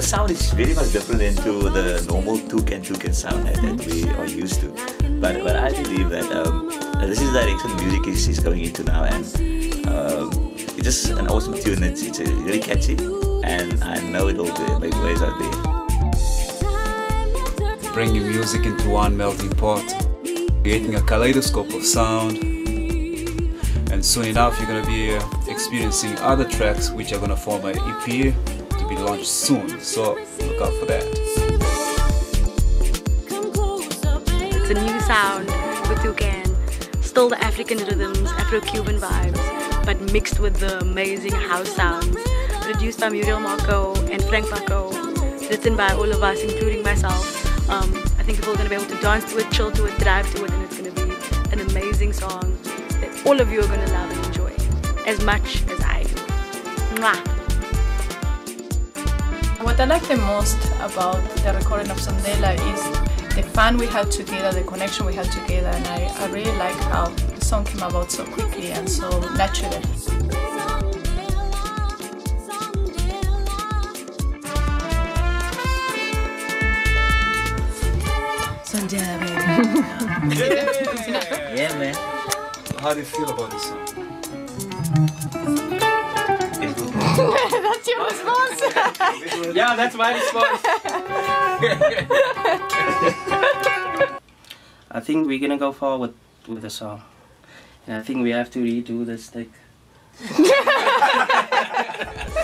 sound is very much different into the normal Tucan Tucan sound that we are used to. But I believe that this is the direction music is going into now, and it's just an awesome tune. It's really catchy, and I know it'll make waves out there. Bringing music into one melting pot, creating a kaleidoscope of sound, and soon enough you're going to be experiencing other tracks which are going to form an EP to be launched soon, so look out for that. It's a new sound with Tucan, still the African rhythms, Afro-Cuban vibes, but mixed with the amazing house sounds. Produced by Muriel Marco and Paco, written by all of us, including myself. I think people are going to be able to dance to it, chill to it, drive to it, and it's going to be an amazing song that all of you are going to love and enjoy as much as I do. Mwah! What I like the most about the recording of Sondela is the fun we had together, the connection we had together, and I really like how the song came about so quickly and so naturally. Sondela, baby. Yeah, man. How do you feel about this song? That's your response. Yeah, that's my response. I think we're gonna go forward with the song, and I think we have to redo this thing.